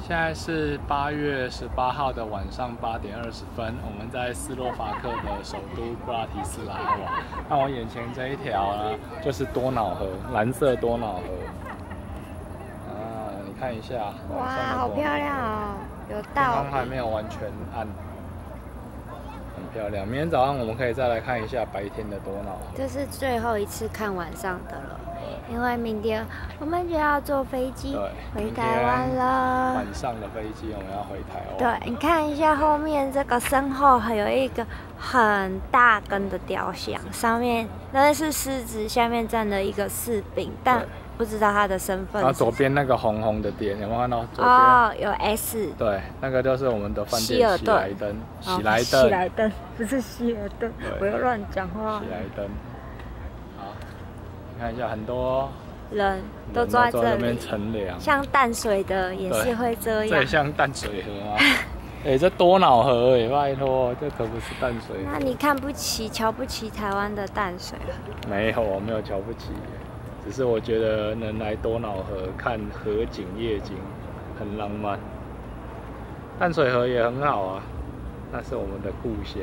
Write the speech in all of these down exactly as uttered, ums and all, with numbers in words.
现在是八月十八号的晚上八点二十分，我们在斯洛伐克的首都布拉提斯拉瓦。那我眼前这一条呢，就是多瑙河，蓝色多瑙河。啊，你看一下， 哇，好漂亮哦，有到。 刚刚还没有完全暗，很漂亮。明天早上我们可以再来看一下白天的多瑙河。 这是最后一次看晚上的了。 因为明天我们就要坐飞机回台湾了。 晚上的飞机我们要回台湾。 对，你看一下后面这个身后还有一个很大根的雕像，上面那是狮子，下面站了一个士兵，但不知道他的身份。 然后左边那个红红的点有没有看到？左边哦，有 S。对， 那个就是我们的饭店喜来登。喜来登。 喜来登不是希尔顿，不要乱讲话。 喜来登。 看一下，很多人都坐在这里乘凉， 像淡水的也是会这样。 这也像淡水河吗？哎欸，这多瑙河哎，拜托，这可不是淡水河。 那你看不起、瞧不起台湾的淡水河？ 没有，我没有瞧不起，只是我觉得能来多瑙河看河景夜景很浪漫。淡水河也很好啊，那是我们的故乡。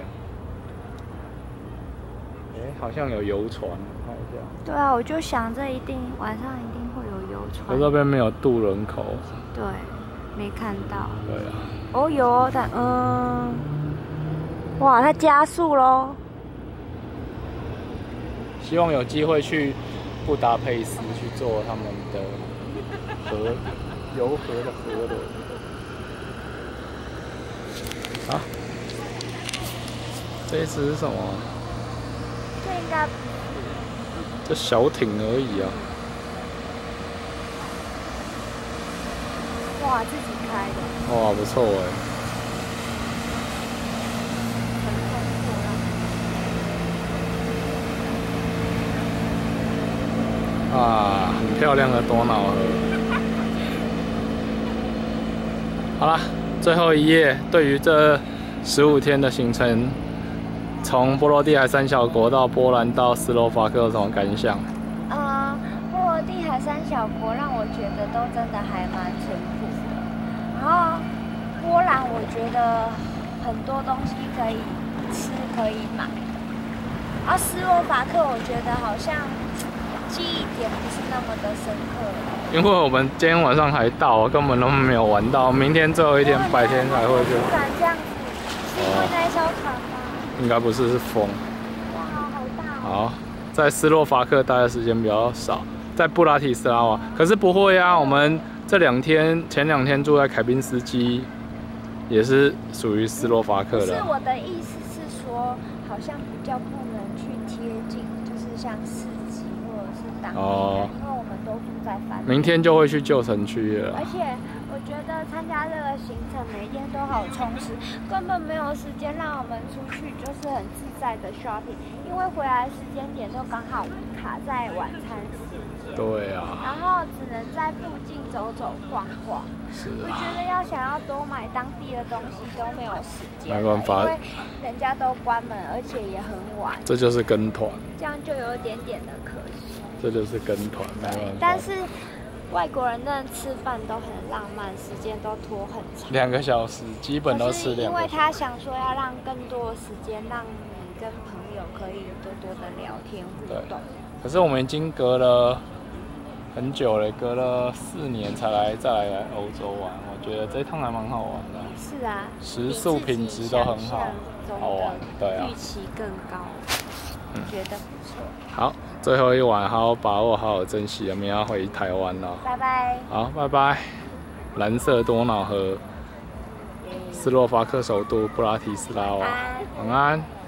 哎、欸，好像有游船。 对啊，我就想这一定晚上一定会有游船。 可这边没有渡人口。 对，没看到。 对啊。 哦有，但嗯，哇，它加速咯。 希望有机会去布达佩斯去坐他们的河游河的河轮。啊？这一只是什么？ 这应该。 这小艇而已啊！ 哇，自己开的。 哇，不错哎。啊，很漂亮的多瑙河。好啦，最后一页，对于这十五天的行程。 从波罗的海三小国到波兰到斯洛伐克有什么感想？ 呃，波罗的海三小国让我觉得都真的还蛮淳朴的。然后波兰我觉得很多东西可以吃可以买。然后斯洛伐克我觉得好像记忆点不是那么的深刻。 因为我们今天晚上还到，根本都没有玩到，明天最后一天白天才会去。 突然这样子，是因为那一艘船吗？ 应该不是，是风。 哇，好大哦！ 好，在斯洛伐克待的时间比较少，在布拉提斯拉瓦。可是不会啊，我们这两天前两天住在凯宾斯基，也是属于斯洛伐克的。 是我的意思是说，好像比较不能去贴近，就是像市集或者是当地人，哦、因为我们都住在饭店。 明天就会去旧城区了。 而且我觉得参加这个行程每天都好充实，根本没有时间让我们出去，就是很自在的 shopping， 因为回来时间点都刚好卡在晚餐时间。 对啊。 然后只能在附近走走逛逛。 是啊。 我觉得要想要多买当地的东西都没有时间， 没办法， 因为人家都关门，而且也很晚。 这就是跟团。 这样就有一点点的可惜。 这就是跟团，没办法。 但是。 外国人那吃饭都很浪漫，时间都拖很长， 两个小时，基本都吃两个小时。 因为他想说要让更多的时间，让你跟朋友可以多多的聊天互动。 可是我们已经隔了很久了，隔了四年才来再来来欧洲玩，我觉得这一趟还蛮好玩的。 是啊， 食宿品质都很好，好玩，对啊， 预期更高，我觉得不错。 好。 最后一晚，好好把握，好好珍惜，我们要回台湾了。 拜拜。 好，拜拜。蓝色多瑙河，斯洛伐克首都布拉提斯拉瓦。晚安。